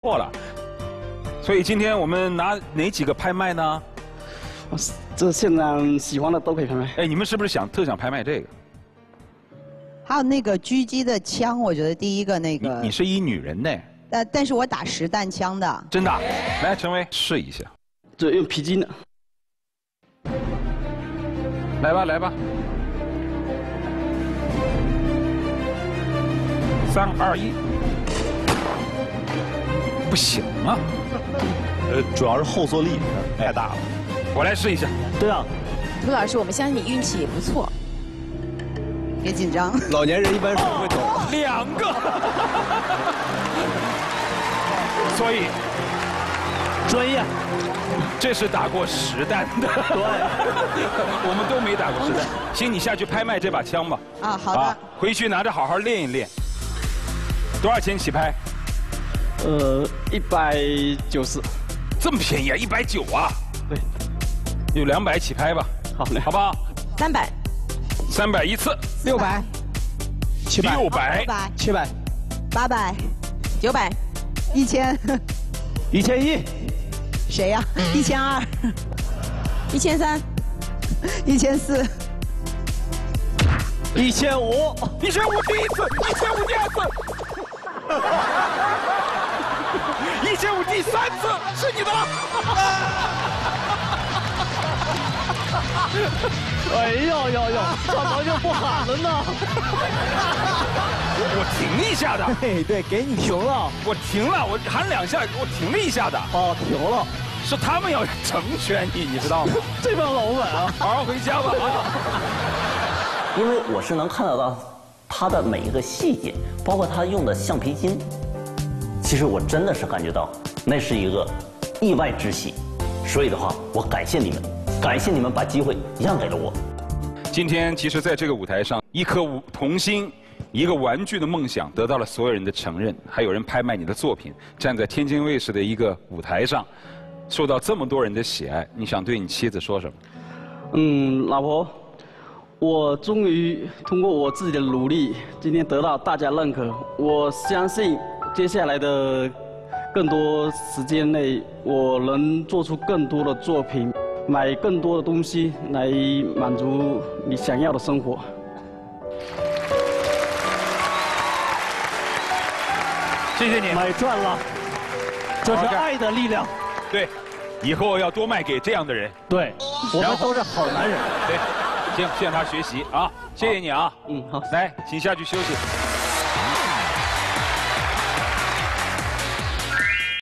错了。所以今天我们拿哪几个拍卖呢？ 这现场喜欢的都可以拍卖。 哎，你们是不是特想拍卖这个？ 还有那个狙击的枪，我觉得第一个那个。 你是一女人呢？ 但是我打实弹枪的。 真的？来，陈威试一下。 这用皮筋的。 来吧，来吧。3、2、1。不行啊。 主要是后坐力太大了。 我来试一下。 对啊。 涂老师，我们相信你运气也不错。 别紧张。 老年人一般是不会抖。 2个。所以， 专业。 这是打过实弹的。 对。 我们都没打过实弹。行，你下去拍卖这把枪吧。 啊，好的。啊， 回去拿着好好练一练。多少钱起拍 ？190。 这么便宜啊？190啊？ 对。 有200起拍吧。 好嘞。 好不好 ？300。 300一次。 600。 700。 700。 800。 900。 1000。 1100。 谁呀？1200。 1300。 1400。 1500。 1500第一次，1500第二次，1500第3次是你的了。 哎呦，怎么就不喊了呢？ 我停一下的。 对，给你停了。 我停了，我喊2下，我停了一下的。 哦，停了。 是他们要成全你，你知道吗？ 这帮老板啊， 好好回家吧。 因为我是能看得到他的每一个细节，包括他用的橡皮筋。其实我真的是感觉到那是一个意外之喜，所以的话，我感谢你们，感谢你们把机会让给了我。 今天其实在这个舞台上，一颗童心，一个玩具的梦想得到了所有人的承认，还有人拍卖你的作品，站在天津卫视的一个舞台上，受到这么多人的喜爱，你想对你妻子说什么？ 老婆，我终于通过我自己的努力，今天得到大家认可。我相信接下来的更多时间内，我能做出更多的作品，买更多的东西来满足你想要的生活。 谢谢你， 买赚了，这是爱的力量。 对，以后要多卖给这样的人。 对，我们都是好男人。 对，行，向他学习啊！谢谢你啊。 好， 来，请下去休息。